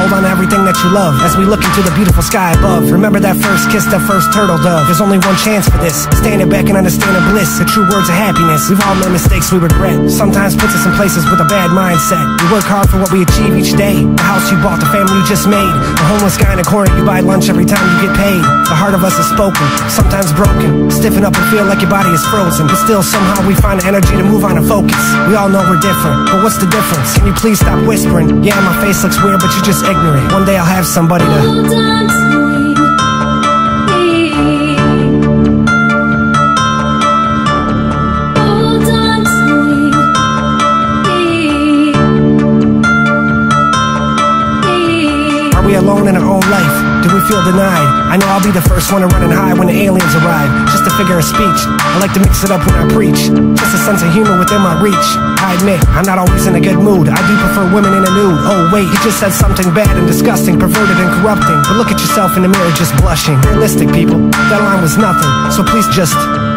Hold on to everything that you love as we look into the beautiful sky above. Remember that first kiss, that first turtle dove. There's only one chance for this. Standing back and understand the bliss, the true words of happiness. We've all made mistakes we regret. Sometimes puts us in places with a bad mindset. We work hard for what we achieve each day. The house you bought, the family you just made, the homeless guy in the corner you buy lunch every time you get paid. The heart of us is spoken, sometimes broken. Stiffen up and feel like your body is frozen, but still somehow we find the energy to move on and focus. We all know we're different, but what's the difference? Can you please stop whispering? Yeah, my face looks weird, but you're just ignorant. One day I'll have somebody to hold on to me. Are we alone in our own life? Do we feel denied? I know I'll be the first one to run and hide when the aliens arrive. Just a figure of speech, I like to mix it up when I preach. Just a sense of humor within my reach. I admit, I'm not always in a good mood. I do prefer women in a nude. Oh wait, you just said something bad and disgusting, perverted and corrupting. But look at yourself in the mirror just blushing. Realistic people, that line was nothing, so please just